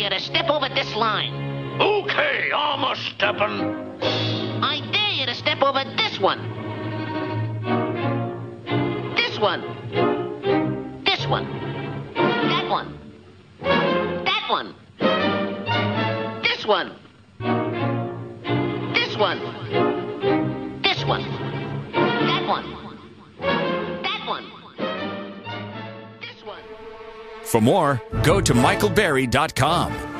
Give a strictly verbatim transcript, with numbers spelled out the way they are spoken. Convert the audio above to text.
you to step over this line. Okay, I'm a steppin'. I dare you to step over this one. This one. This one. That one. That one. This one. This one. This one. That one. That one. This one. For more, go to Michael Berry dot com.